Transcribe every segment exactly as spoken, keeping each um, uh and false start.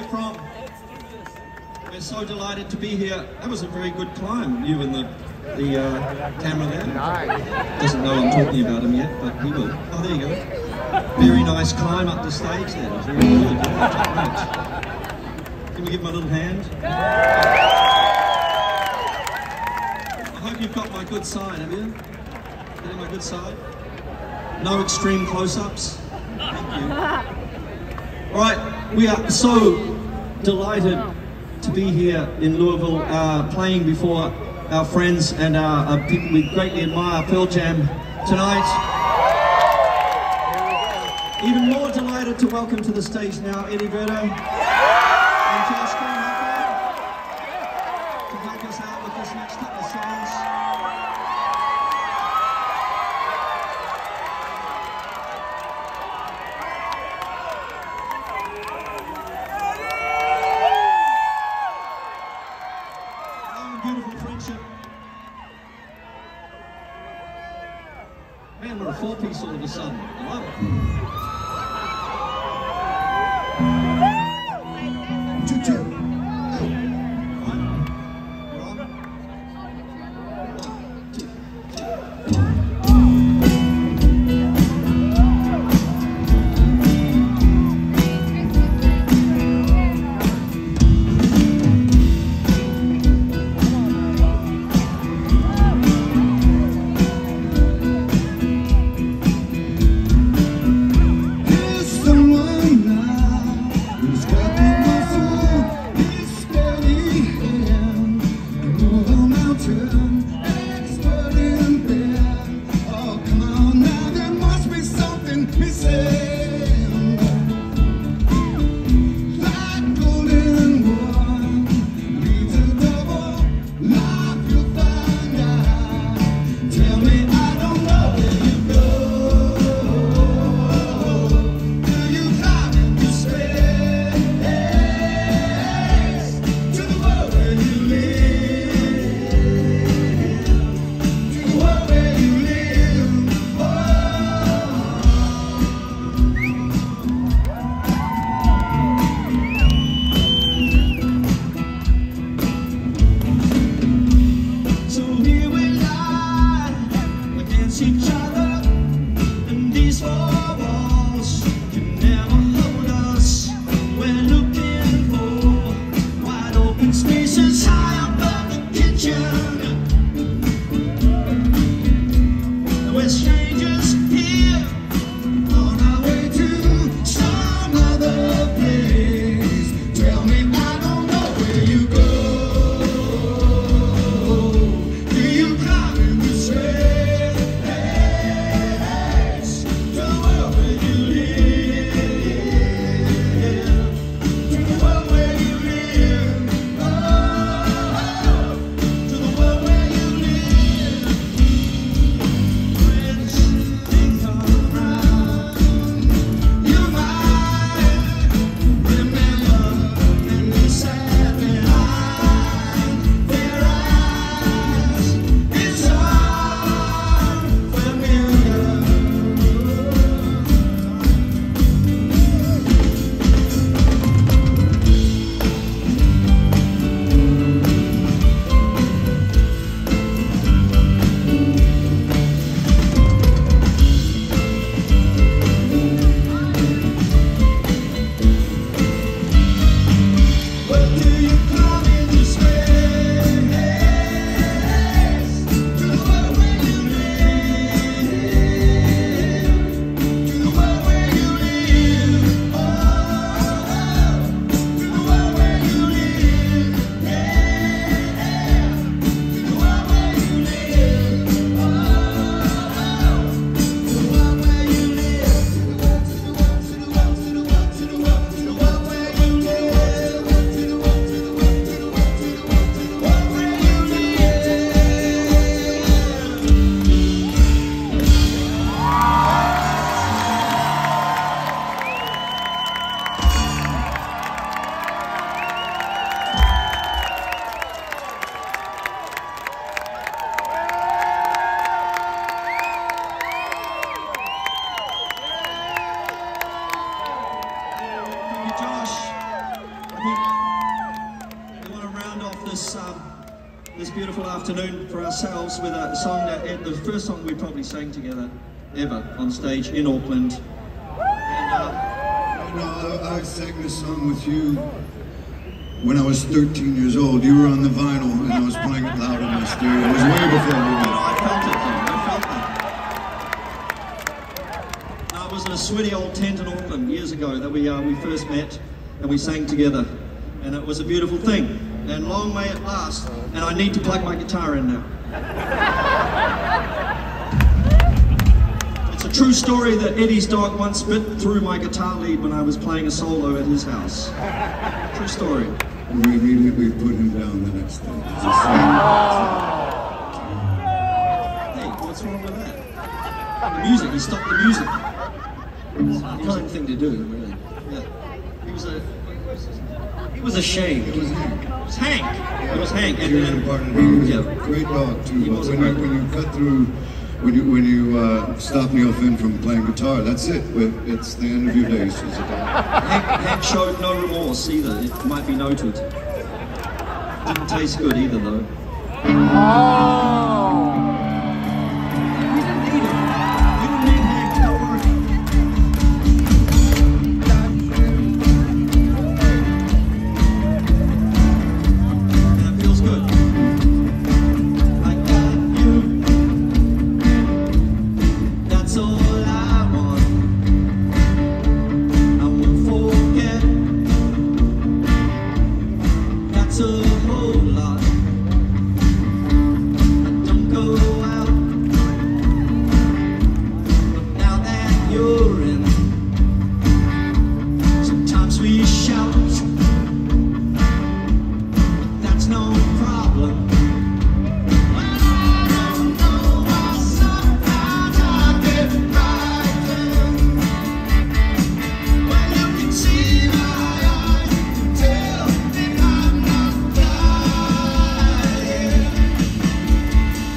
it from? We're so delighted to be here. That was a very good climb, you and the, the uh, camera there. Nice. Doesn't know I'm talking about him yet, but he will. Oh, there you go. Very nice climb up the stage there. It was really good. Can we give him a little hand? I hope you've got my good side, have you? Getting my good side? No extreme close-ups? Thank you. All right, we are so delighted to be here in Louisville, uh, playing before our friends and our uh, people we greatly admire, Pearl Jam, tonight. Even more delighted to welcome to the stage now Eddie Vedder and Josh Greenhofer to help us out with this next couple of songs. Beautiful friendship. Man, we're a four-piece all of a sudden. I love it. Two, two. beautiful afternoon for ourselves with a song that, the first song we probably sang together ever on stage in Auckland. And, uh, you know, I, I sang this song with you when I was thirteen years old. You were on the vinyl and I was playing it loud in my stereo. It was way before we met. I felt it though, I felt that. I was in a sweaty old tent in Auckland years ago that we, uh, we first met and we sang together. And it was a beautiful thing. And long may it last. And I need to plug my guitar in now. It's a true story that Eddie's dog once bit through my guitar lead when I was playing a solo at his house. True story. We immediately put him down the next day. Hey, what's wrong with that? The music, he stopped the music. It's a kind thing to do, really. Yeah. He was a... He was a shame. It was Hank. It was Hank. It was Hank. And, and, and, he was yeah. a great dog too. He But was when a you, great when you cut through, when you when you uh, stop Neil Finn from playing guitar, that's it. It's the end of your days as a dog. Hank, Hank showed no remorse either. It might be noted. Didn't taste good either though. Oh. We didn't need him. We didn't need Hank. Don't worry.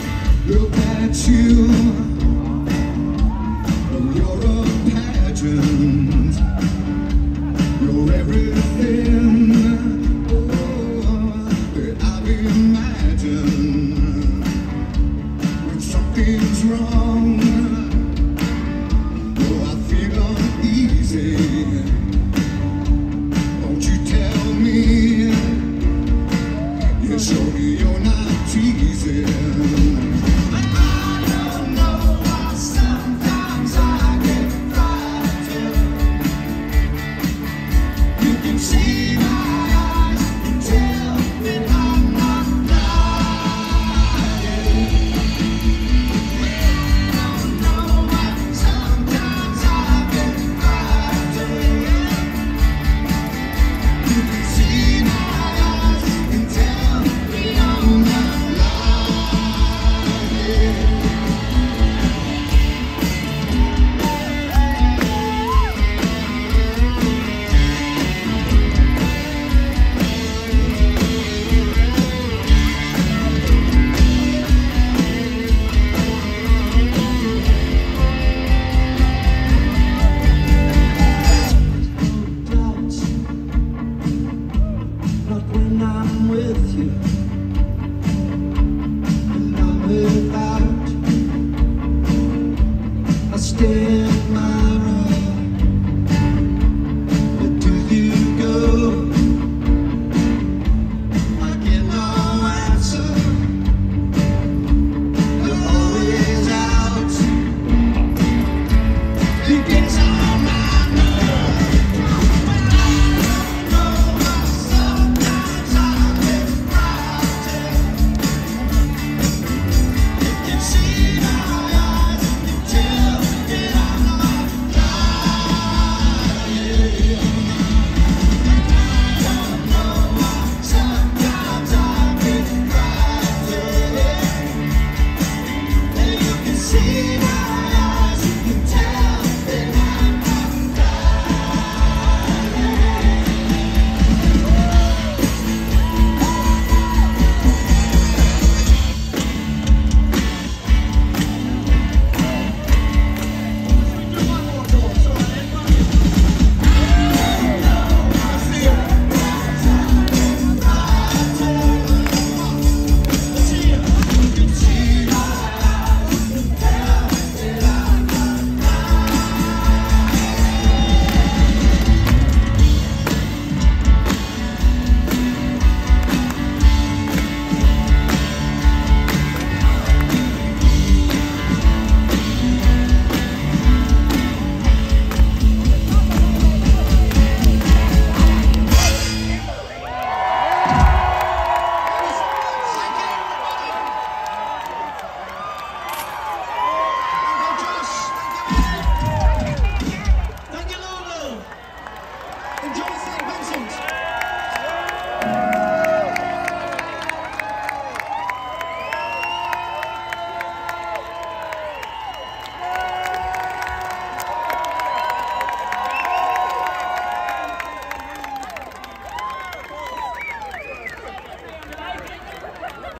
Look at you, you're a pageant.